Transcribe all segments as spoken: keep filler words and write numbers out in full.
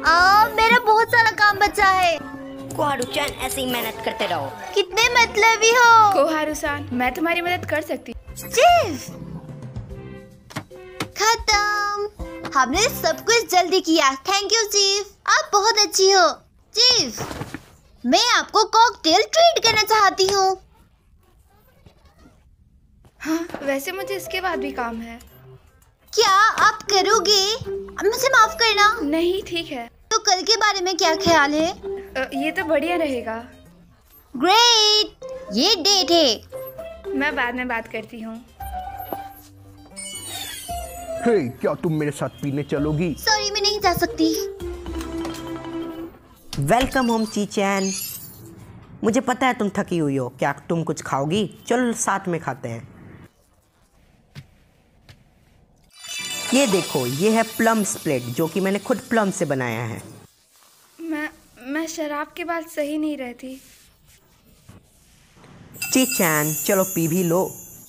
आ, मेरा बहुत सारा काम बचा है। कोहारू-चान ऐसे ही मेहनत करते रहो। कितने मतलबी हो। कोहारू-सान, मैं तुम्हारी मदद कर सकती हूँ। चीफ, खत्म। हमने सब कुछ जल्दी किया। थैंक यू चीफ, आप बहुत अच्छी हो। चीफ, मैं आपको कॉकटेल ट्रीट करना चाहती हूँ। हाँ, वैसे मुझे इसके बाद भी काम है। क्या आप करोगे? मुझे माफ करना। नहीं, ठीक है। तो कल के बारे में क्या ख्याल है? आ, ये तो बढ़िया रहेगा। ग्रेट, ये डेट है। मैं बाद में बात करती हूँ। हे, क्या तुम मेरे साथ पीने चलोगी? सॉरी, मैं नहीं जा सकती। वेलकम होम ची-चैन। मुझे पता है तुम थकी हुई हो। क्या तुम कुछ खाओगी? चलो साथ में खाते हैं। ये देखो, ये है प्लम स्प्लिट, जो कि मैंने खुद प्लम से बनाया है। मैं मैं शराब के बाद सही नहीं रहती। ची-चैन, चलो पी भी लो।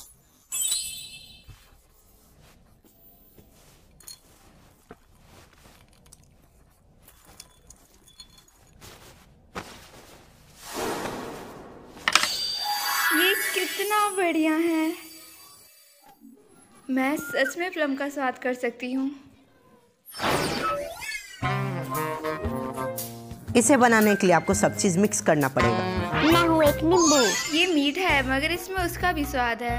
ये कितना बढ़िया है। मैं सच में प्लम का स्वाद कर सकती हूँ। इसे बनाने के लिए आपको सब चीज मिक्स करना पड़ेगा। मैं हूँ एक नींबू। ये मीठा है, मगर इसमें उसका भी स्वाद है।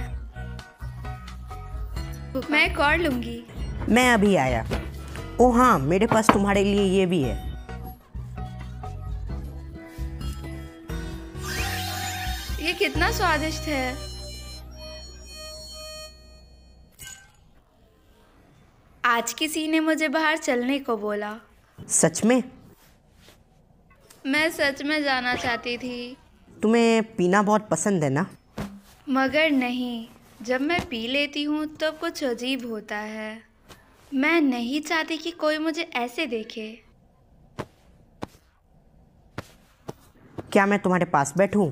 मैं एक और लूंगी। मैं अभी आया। ओ हाँ, मेरे पास तुम्हारे लिए ये भी है। ये कितना स्वादिष्ट है। आज किसी ने मुझे बाहर चलने को बोला। सच में? मैं सच में जाना चाहती थी। तुम्हें पीना बहुत पसंद है ना? मगर नहीं, जब मैं पी लेती हूँ तो कुछ अजीब होता है। मैं नहीं चाहती कि कोई मुझे ऐसे देखे। क्या मैं तुम्हारे पास बैठूं?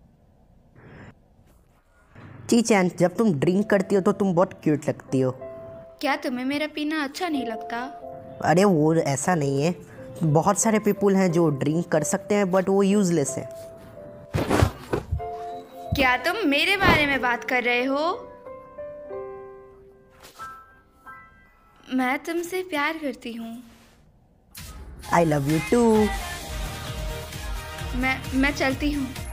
ची-चैन, जब तुम ड्रिंक करती हो तो तुम बहुत क्यूट लगती हो। क्या तुम्हें मेरा पीना अच्छा नहीं लगता? अरे वो ऐसा नहीं है। बहुत सारे पीपल हैं जो ड्रिंक कर सकते हैं, बट वो यूजलेस है। क्या तुम मेरे बारे में बात कर रहे हो? मैं तुमसे प्यार करती हूँ। I love you too. मैं मैं चलती हूँ।